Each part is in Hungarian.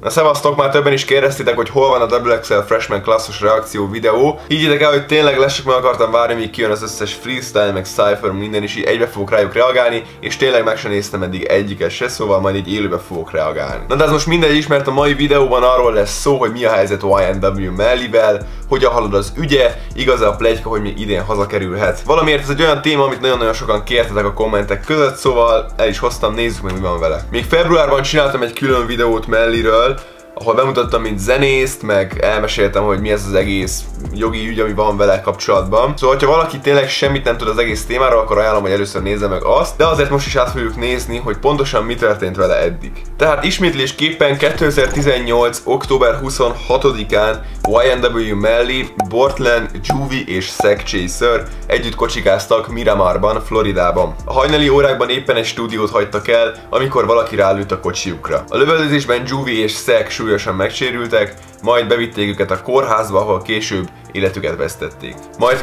Na szevasztok, már többen is kérdeztétek, hogy hol van a XXL Freshman klasszos reakció videó. Higgyétek el, hogy tényleg lessek, meg akartam várni, míg kijön az összes freestyle, meg cypher, minden is, így egybe fogok rájuk reagálni, és tényleg meg sem néztem eddig egyiket se, szóval majd így élőbe fogok reagálni. Na de ez most mindegy is, mert a mai videóban arról lesz szó, hogy mi a helyzet YNW Mellyvel, hogyan halad az ügye, igaz a pletyka, hogy még idén hazakerülhet. Valamiért ez egy olyan téma, amit nagyon-nagyon sokan kértetek a kommentek között, szóval el is hoztam, nézzük meg, mi van vele. Még februárban csináltam egy külön videót Mellyről, ahol bemutattam, mint zenészt, meg elmeséltem, hogy mi ez az egész jogi ügy, ami van vele kapcsolatban. Szóval, ha valaki tényleg semmit nem tud az egész témáról, akkor ajánlom, hogy először nézze meg azt, de azért most is át fogjuk nézni, hogy pontosan mi történt vele eddig. Tehát ismétlésképpen 2018. október 26-án YNW Melly, Bortlen, Juvie és Segchaser együtt kocsikáztak Miramarban, Floridában. A hajnali órákban éppen egy stúdiót hagytak el, amikor valaki rálőtt a kocsiukra. A lövöldözésben Juvie és Seg súlyosan megsérültek, majd bevitték őket a kórházba, ahol később életüket vesztették. Majd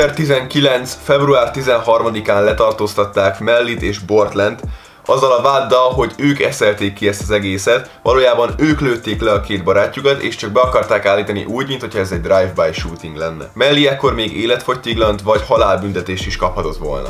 2019. február 13-án letartóztatták Mellyt és Bortlent, azzal a váddal, hogy ők eszelték ki ezt az egészet, valójában ők lőtték le a két barátjukat, és csak be akarták állítani úgy, mintha ez egy drive-by shooting lenne. Melly ekkor még életfogytiglant vagy halálbüntetést is kaphatott volna.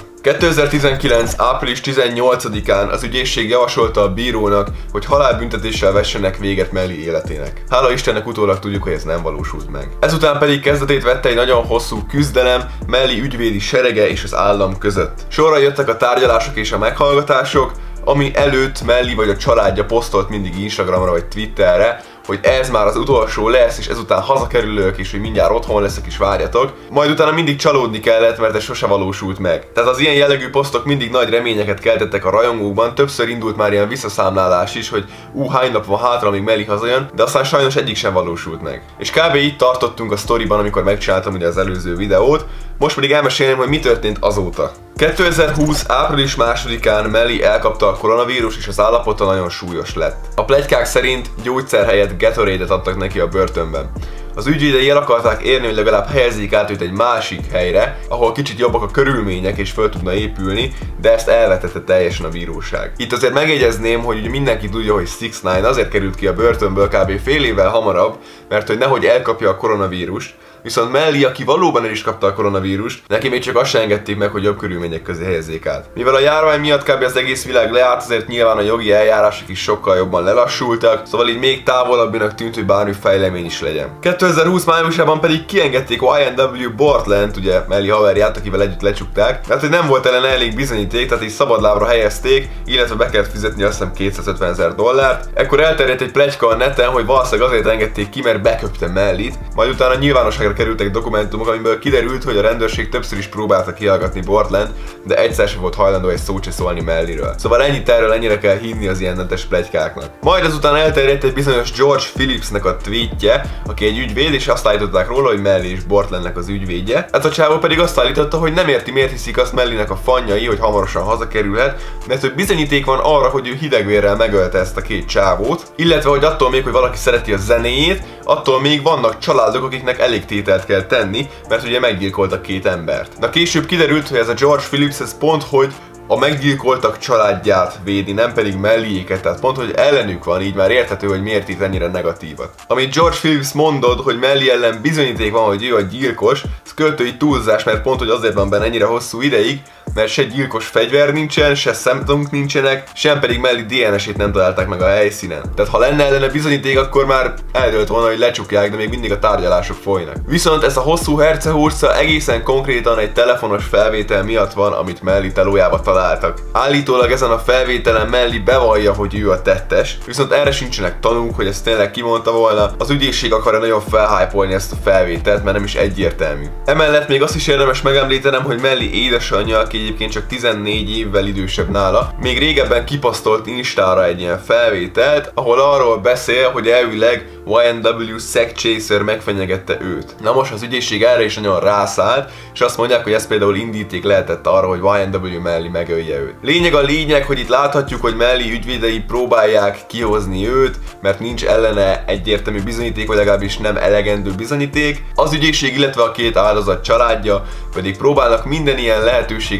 2019. április 18-án az ügyészség javasolta a bírónak, hogy halálbüntetéssel vessenek véget Melly életének. Hála Istennek utólag tudjuk, hogy ez nem valósult meg. Ezután pedig kezdetét vette egy nagyon hosszú küzdelem Melly ügyvédi serege és az állam között. Sorra jöttek a tárgyalások és a meghallgatások, ami előtt Melly vagy a családja posztolt mindig Instagramra vagy Twitterre, hogy ez már az utolsó lesz, és ezután hazakerülök, és hogy mindjárt otthon leszek, és várjatok. Majd utána mindig csalódni kellett, mert ez sose valósult meg. Tehát az ilyen jellegű posztok mindig nagy reményeket keltettek a rajongókban, többször indult már ilyen visszaszámlálás is, hogy hány nap van hátra, amíg Melly hazajön, de aztán sajnos egyik sem valósult meg. És kb. Itt tartottunk a sztoriban, amikor megcsináltam ugye az előző videót, most pedig elmesélném, hogy mi történt azóta. 2020. április 2-án Melly elkapta a koronavírus, és az állapota nagyon súlyos lett. A pletykák szerint gyógyszer helyett Gatorade-et adtak neki a börtönben. Az ügyvédei el akarták érni, hogy legalább helyezzék át őt egy másik helyre, ahol kicsit jobbak a körülmények és föl tudna épülni, de ezt elvetette teljesen a bíróság. Itt azért megjegyezném, hogy ugye mindenki tudja, hogy 6ix9ine azért került ki a börtönből kb. Fél évvel hamarabb, mert hogy nehogy elkapja a koronavírust, viszont Melly, aki valóban el is kapta a koronavírust, neki még csak azt se engedték meg, hogy jobb körülmények közé helyezzék át. Mivel a járvány miatt kb. Az egész világ leállt, azért nyilván a jogi eljárások is sokkal jobban lelassultak, szóval így még távolabbinak tűnt, hogy bármi fejlemény is legyen. 2020 májusában pedig kiengedték YNW Bortlent, ugye Melly haverját, akivel együtt lecsukták, mert hogy nem volt ellen elég bizonyíték, tehát így szabadlábra helyezték, illetve be kellett fizetni azt hiszem $250,000. Ekkor elterjedt egy pletyka a neten, hogy valószínűleg azért engedték ki, mert beköpte Mellyt, majd utána nyilvánosságra kerültek dokumentumok, amiből kiderült, hogy a rendőrség többször is próbálta kihallgatni Bortlent, de egyszer sem volt hajlandó egy szót se szólni Mellyről. Szóval ennyit erről, ennyire kell hinni az ilyen netes pletykáknak. Majd ezután elterjedt egy bizonyos George Phillipsnek a tweetje, aki egy ügyvéd, és azt állították róla, hogy Melly és Bortlennek az ügyvédje. Ez a csávó pedig azt állította, hogy nem érti, miért hiszik azt Mellynek a fanjai, hogy hamarosan hazakerülhet, mert hogy bizonyíték van arra, hogy ő hidegvérrel megölte ezt a két csávót, illetve hogy attól még, hogy valaki szereti a zenéjét, attól még vannak családok, akiknek elég tételt kell tenni, mert ugye meggyilkoltak két embert. De később kiderült, hogy ez a George Phillips ez pont, hogy a meggyilkoltak családját védi, nem pedig Mellyéket, tehát pont, hogy ellenük van, így már érthető, hogy miért itt ennyire negatívat. Amit George Phillips mondott, hogy Melly ellen bizonyíték van, hogy ő a gyilkos, ez költői túlzás, mert pont, hogy azért van benne ennyire hosszú ideig, mert se gyilkos fegyver nincsen, se szemtanúk nincsenek, sem pedig Melly DNS-ét nem találták meg a helyszínen. Tehát ha lenne ellene bizonyíték, akkor már eldőlt volna, hogy lecsukják, de még mindig a tárgyalások folynak. Viszont ez a hosszú hercehurca egészen konkrétan egy telefonos felvétel miatt van, amit Melly telójába találtak. Állítólag ezen a felvételen Melly bevallja, hogy ő a tettes, viszont erre sincsenek tanúk, hogy ezt tényleg kimondta volna. Az ügyészség akarja nagyon felhypolni ezt a felvételt, mert nem is egyértelmű. Emellett még azt is érdemes megemlítenem, hogy Melly édesanyja, aki egyébként csak 14 évvel idősebb nála, még régebben kipasztolt Instára egy ilyen felvételt, ahol arról beszél, hogy elvileg YNW Segchaser megfenyegette őt. Na most az ügyészség erre is nagyon rászállt, és azt mondják, hogy ez például indíték lehetett arra, hogy YNW Melly megölje őt. Lényeg a lényeg, hogy itt láthatjuk, hogy Melly ügyvédei próbálják kihozni őt, mert nincs ellene egyértelmű bizonyíték, vagy legalábbis nem elegendő bizonyíték. Az ügyészség, illetve a két áldozat családja pedig próbálnak minden ilyen lehetőséget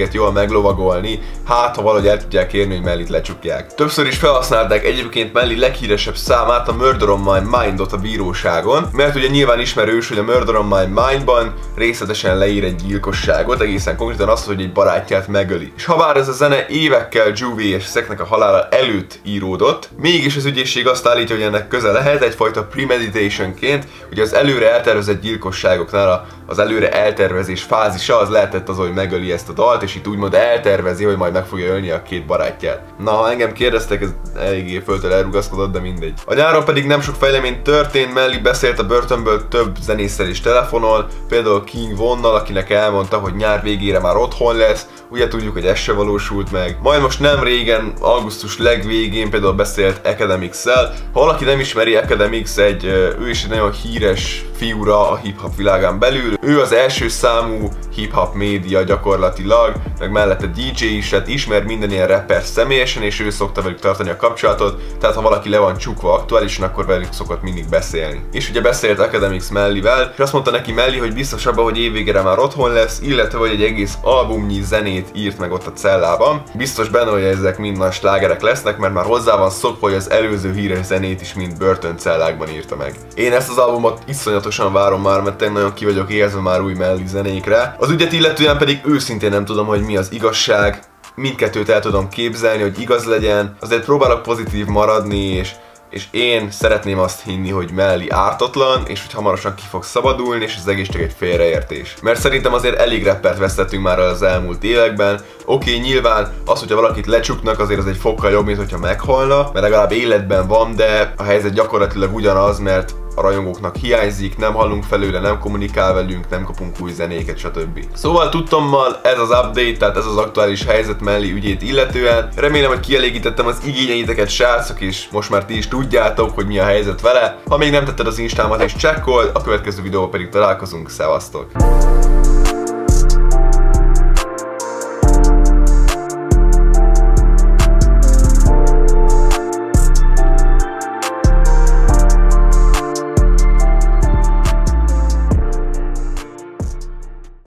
őket jól meglovagolni, hát ha valahogy el tudják érni, hogy Mellit lecsukják. Többször is felhasználták egyébként Melly leghíresebb számát, a Murder on My Mind-ot a bíróságon, mert ugye nyilván ismerős, hogy a Murder on My Mind-ban részletesen leír egy gyilkosságot, egészen konkrétan azt, hogy egy barátját megöli. És habár ez a zene évekkel Juvie és Zacknek a halála előtt íródott, mégis az ügyészség azt állítja, hogy ennek köze lehet egyfajta premeditationként, ugye az előre eltervezett gyilkosságoknál az előre eltervezés fázisa az lehetett az, hogy megöli ezt a dalt, és itt úgymond eltervezi, hogy majd meg fogja ölni a két barátját. Na, ha engem kérdeztek, ez eléggé földtől elrugaszkodott, de mindegy. A nyáron pedig nem sok fejlemény történt, Melly beszélt a börtönből több zenésszel is telefonol, például King Von-nal, akinek elmondta, hogy nyár végére már otthon lesz, ugye tudjuk, hogy ez se valósult meg. Majd most nem régen, augusztus legvégén például beszélt Akademiks-szel. Ha valaki nem ismeri, Akademiks ő is egy nagyon híres figura a hip-hop világán belül. Ő az első számú hip-hop média gyakorlatilag, meg mellette DJ is, hát ismer minden ilyen rapper személyesen, és ő szokta velük tartani a kapcsolatot, tehát ha valaki le van csukva aktuálisan, akkor velük szokott mindig beszélni. És ugye beszélt Akademiks Mellyvel, és azt mondta neki Melly, hogy biztos abban, hogy évvégére már otthon lesz, illetve hogy egy egész albumnyi zenét írt meg ott a cellában. Biztos benne, hogy ezek mind nagy slágerek lesznek, mert már hozzá van szokva, hogy az előző híres zenét is mind börtöncellákban írta meg. Én ezt az albumot iszonyatosan várom már, mert én nagyon ki vagyok érzve már új Melly zenékre. Az ügyet illetően pedig őszintén nem tudom, hogy mi az igazság. Mindkettőt el tudom képzelni, hogy igaz legyen. Azért próbálok pozitív maradni, és én szeretném azt hinni, hogy Melly ártatlan, és hogy hamarosan ki fog szabadulni, és az egész csak egy félreértés. Mert szerintem azért elég rappert vesztettünk már az elmúlt években. Oké, nyilván az, hogyha valakit lecsuknak, azért az egy fokkal jobb, mint hogyha meghalna, mert legalább életben van, de a helyzet gyakorlatilag ugyanaz, mert a rajongóknak hiányzik, nem hallunk felőle, nem kommunikál velünk, nem kapunk új zenéket, stb. Szóval tudtommal ez az update, tehát ez az aktuális helyzet Melly ügyét illetően. Remélem, hogy kielégítettem az igényeiteket, srácok, és most már ti is tudjátok, hogy mi a helyzet vele. Ha még nem tetted az instámat és csekkold, a következő videóban pedig találkozunk, szevasztok!